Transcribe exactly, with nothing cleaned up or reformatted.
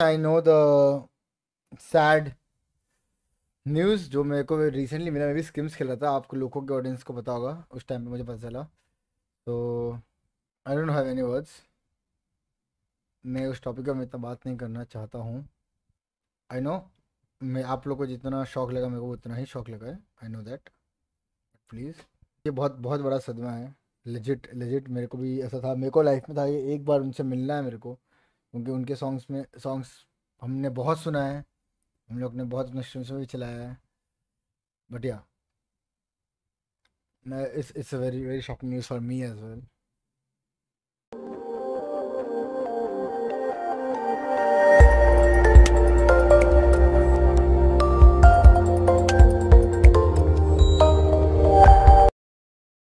I know the sad news जो मेरे को रिसेंटली मिला। मैं भी स्किम्स खेल रहा था, आपको लोगों के ऑडियंस को पता होगा, उस टाइम पे मुझे पता चला। तो I don't have any words. मैं उस टॉपिक पे मैं इतना बात नहीं करना चाहता हूँ। आई नो, मैं आप लोग को जितना शौक लगा मेरे को उतना ही शौक लगा है। I know that. प्लीज़, ये बहुत बहुत बड़ा सदमा है। लेजिट लेजिट मेरे को भी ऐसा था, मेरे को लाइफ में था ये, एक बार उनसे मिलना है मेरे को, क्योंकि उनके सॉन्ग्स में सॉन्ग्स हमने बहुत सुना है, हम लोग ने बहुत अपने स्ट्रीम्स में भी चलाया है। But yeah, it's it's a very very shocking news for me as well.